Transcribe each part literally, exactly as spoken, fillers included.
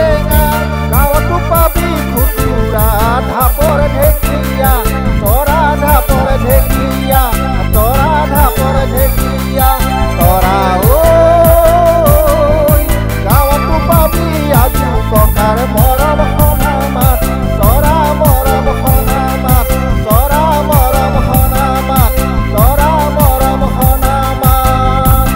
টেঙা গাঁৱতো পাবি খুতুৰা ঢাপৰ ঢেকীয়া তৰা ঢাপৰ ঢেকীয়া তৰা ঢাপৰ ঢেকীয়া তৰা ঐ গাঁৱতো পাবি আজু ককাৰ মৰম সনা মাত তৰা মৰম সনা মাত তৰা মৰম সনা মাত তৰা মৰম সনা মাত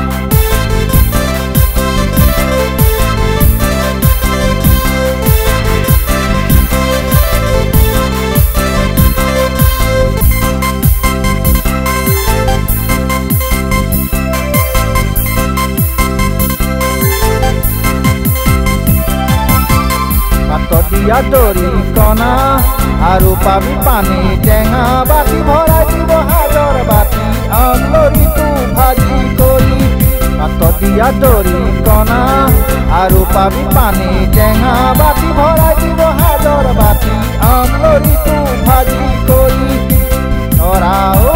দিয়া দৰি কণা আৰু পাবি পানী টেঙা বাটি ভৰাই দিব হাজৰ বাটি আমলৰিটো ভাজি কৰি পাতত দিয়া দৰি কণা আৰু পাবি পানী টেঙা বাটি ভৰাই দিব হাজৰ বাটি আমলৰিটো ভাজি কৰি তৰা ঐ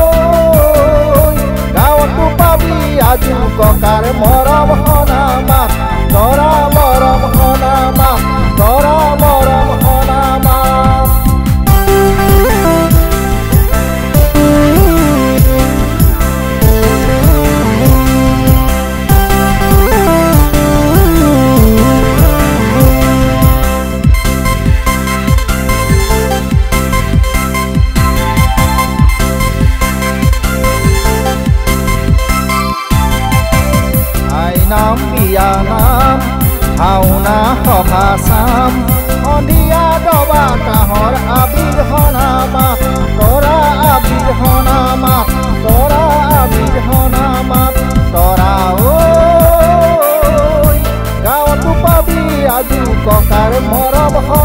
গাঁৱতো পাবি আজু ককাৰ মৰম সনা মাত তৰা মৰম সনা মাত তৰা মৰম সনা মাত আই নাম বিয়া নাম ভাওনা সভা চাম সন্ধিয়া দবা কাঁহৰ আবিৰ সনা মাত তৰা আবিৰ সনা মাত তৰা আবিৰ সনা মাত তৰা ঐ গাঁৱতো পাবি আজু ককাৰ মৰম